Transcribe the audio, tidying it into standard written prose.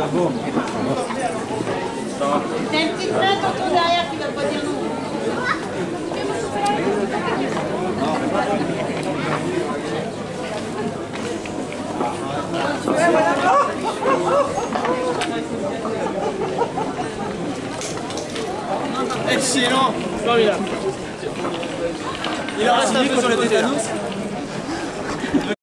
Bon. T'as une petite main tonton derrière qui va pas dire non. Excellent. Formidable. Il en reste un peu sur le tétanos.